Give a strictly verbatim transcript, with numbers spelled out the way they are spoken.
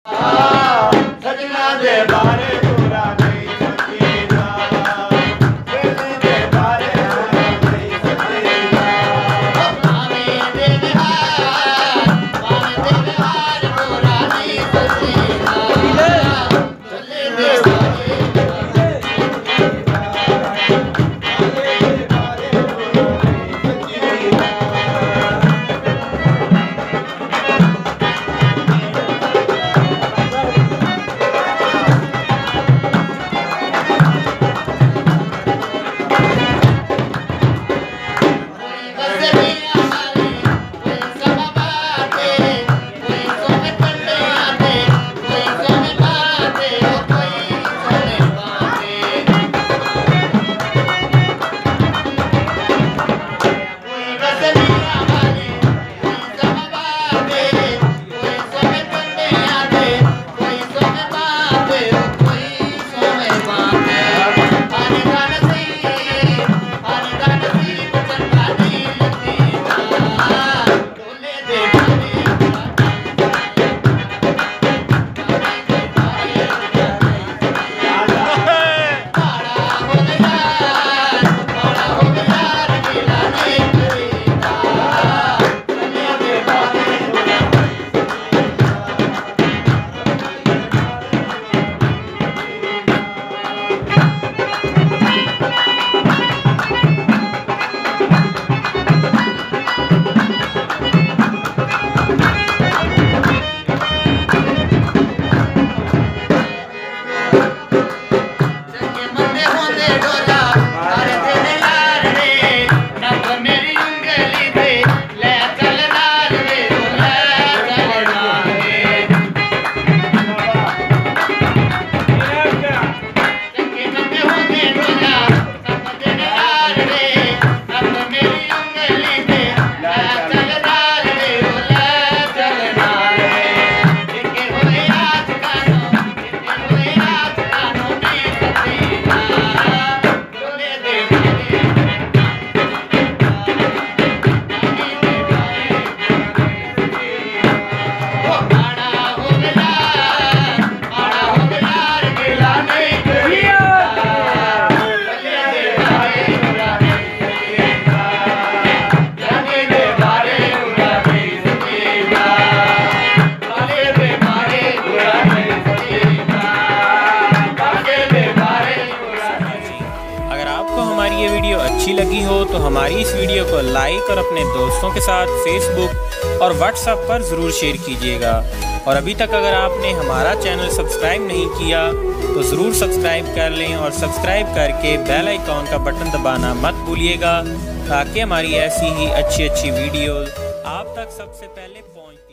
सजना दे बारे पूरा नहीं सकीना, सजना दे बारे नहीं सकीना। पावे दे हार, पावे दे हार पूरा नहीं सकीना, चले दे हमारी ये वीडियो अच्छी लगी हो तो हमारी इस वीडियो को लाइक और अपने दोस्तों के साथ फेसबुक और व्हाट्सएप पर ज़रूर शेयर कीजिएगा। और अभी तक अगर आपने हमारा चैनल सब्सक्राइब नहीं किया तो ज़रूर सब्सक्राइब कर लें और सब्सक्राइब करके बेल आइकॉन का बटन दबाना मत भूलिएगा ताकि हमारी ऐसी ही अच्छी अच्छी वीडियोज़ आप तक सबसे पहले पहुँच